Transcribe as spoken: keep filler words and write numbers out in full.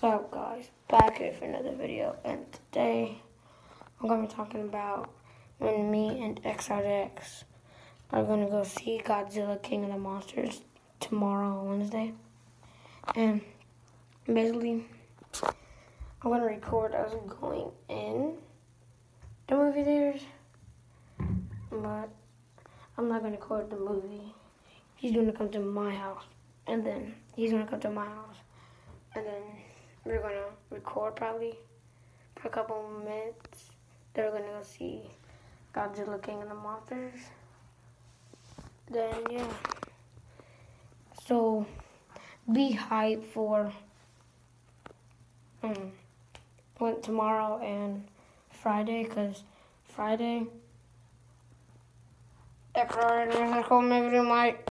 What's up, guys? Back here for another video, and today I'm going to be talking about when me and X R X are going to go see Godzilla King of the Monsters tomorrow on Wednesday. And basically, I'm going to record us going in the movie theaters, but I'm not going to record the movie. He's going to come to my house, and then he's going to come to my house. And then we're going to record probably for a couple minutes. They're going to go see Godzilla King of the Monsters. Then, yeah. So, be hyped for um, what, tomorrow and Friday, because Friday, X R X might